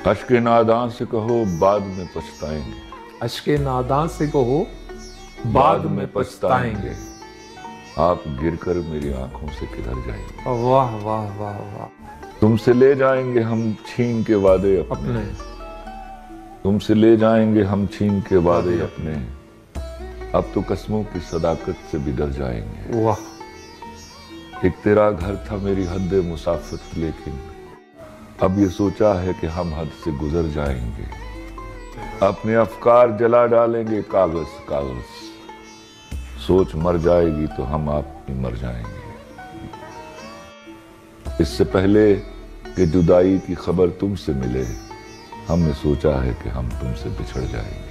अश्के नादां से कहो बाद में पछताएंगे। अश्के नादां से कहो बाद में पछताएंगे। आप गिरकर मेरी आंखों से किधर जाएंगे। वाह वाह वाह वाह। तुमसे ले जाएंगे हम छीन के वादे अपने। तुमसे ले जाएंगे हम छीन के वादे अपने। अब तो कसमों की सदाकत से भी डर जाएंगे। वाह। एक तेरा घर था मेरी हद मुसाफत, लेकिन अब ये सोचा है कि हम हद से गुजर जाएंगे। अपने अफकार जला डालेंगे कागज कागज। सोच मर जाएगी तो हम आप भी मर जाएंगे। इससे पहले कि जुदाई की खबर तुमसे मिले, हमने सोचा है कि हम तुमसे बिछड़ जाएंगे।